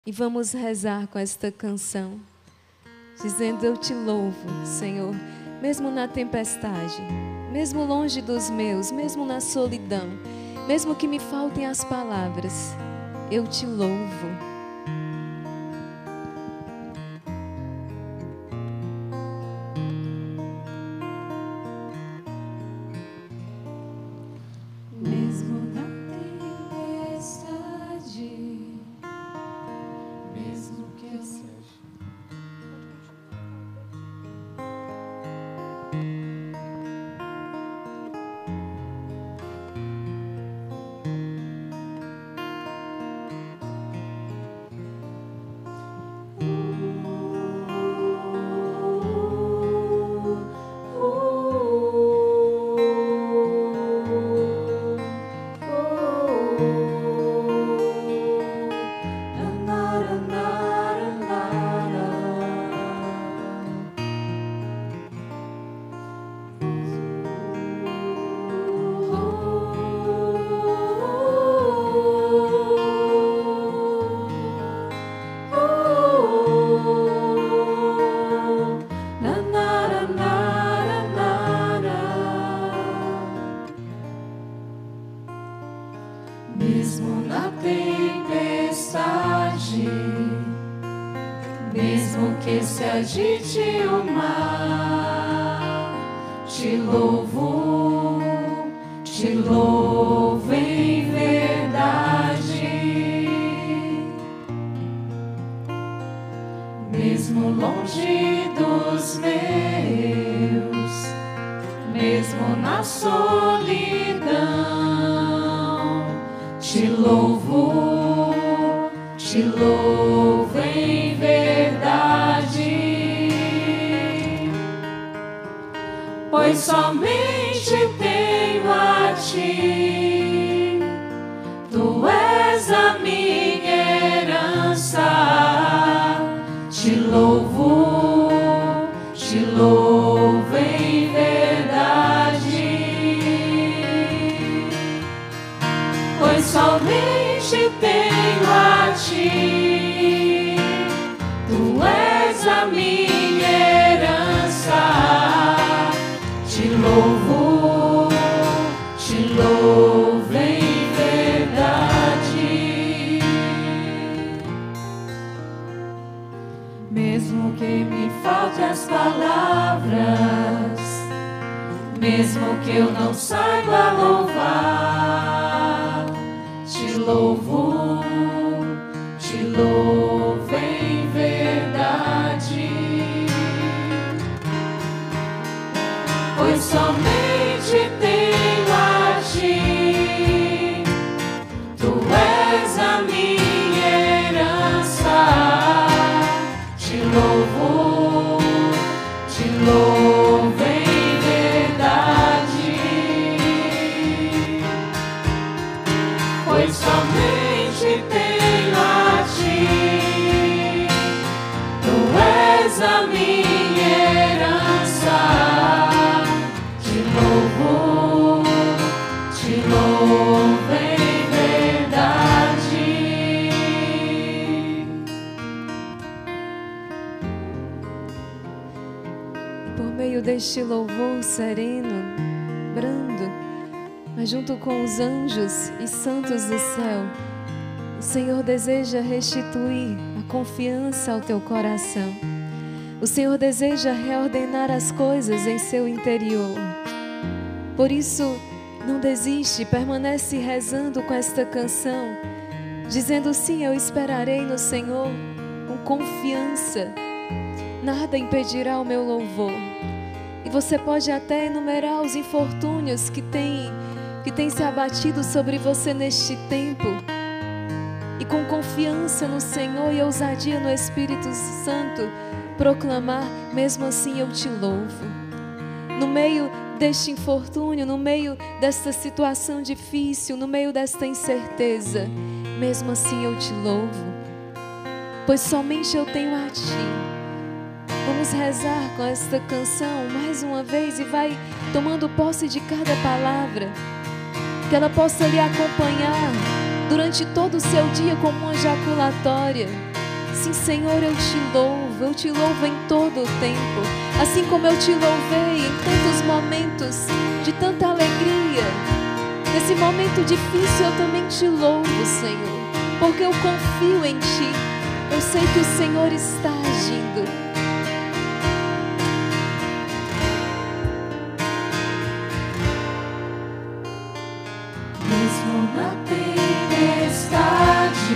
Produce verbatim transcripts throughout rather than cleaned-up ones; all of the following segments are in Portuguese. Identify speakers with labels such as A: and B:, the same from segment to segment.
A: E vamos rezar com esta canção, dizendo: eu te louvo, Senhor, mesmo na tempestade, mesmo longe dos meus, mesmo na solidão, mesmo que me faltem as palavras, eu te louvo.
B: Mesmo na tempestade, mesmo que se agite o mar, te louvo, te louvo em verdade. Mesmo longe dos meus, mesmo na solidão, te louvo, te louvo em verdade, pois somente tenho a ti, tu és a minha herança, te louvo, te louvo em verdade, pois somente tenho a ti, tu és a minha herança, te louvo, te louvo em verdade. Mesmo que me faltem as palavras, mesmo que eu não saiba louvar, te louvo, te louvo em verdade, pois somente tenho a ti, tu és a minha herança, te louvo, te louvo em verdade, pois somente tenho a ti, tu és a minha herança, te louvo, te louvo em verdade.
A: Por meio deste louvor sereno, brando, mas junto com os anjos e santos do céu, o Senhor deseja restituir a confiança ao teu coração. O Senhor deseja reordenar as coisas em seu interior. Por isso, não desiste, permanece rezando com esta canção, dizendo: sim, eu esperarei no Senhor com confiança. Nada impedirá o meu louvor. E você pode até enumerar os infortúnios que têm que tem se abatido sobre você neste tempo, e com confiança no Senhor e ousadia no Espírito Santo, proclamar: mesmo assim eu te louvo. No meio deste infortúnio, no meio desta situação difícil, no meio desta incerteza, mesmo assim eu te louvo, pois somente eu tenho a ti. Vamos rezar com esta canção mais uma vez e vai tomando posse de cada palavra, que ela possa lhe acompanhar durante todo o seu dia como uma jaculatória. Sim, Senhor, eu te louvo, eu te louvo em todo o tempo, assim como eu te louvei em tantos momentos de tanta alegria. Nesse momento difícil eu também te louvo, Senhor, porque eu confio em Ti. Eu sei que o Senhor está agindo.
B: Mesmo na tempestade,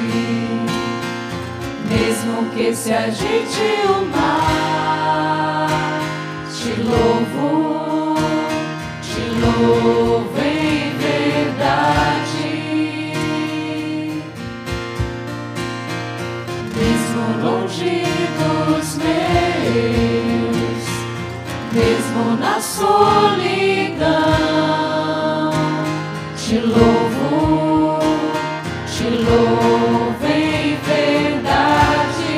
B: mesmo que se agite o mar, te louvo, te louvo em verdade. Mesmo longe dos meus, mesmo na solidão, te louvo, te louvo em verdade,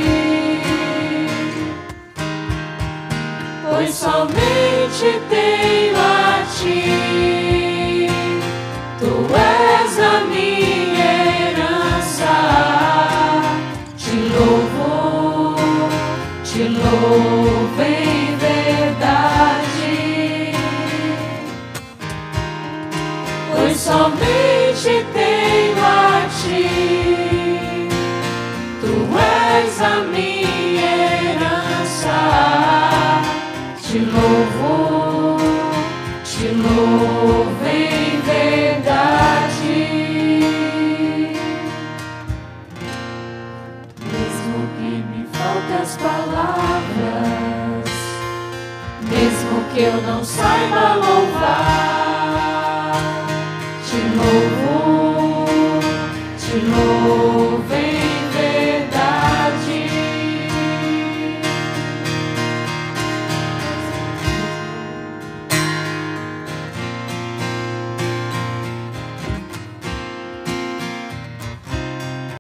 B: pois somente tenho a Ti, Tu és a minha herança. Te louvo, te louvo em verdade, pois somente tenho a Ti, Tu és a minha herança. Te louvo, te louvo em verdade. Mesmo que me faltem as palavras, mesmo que eu não saiba louvar, te louvo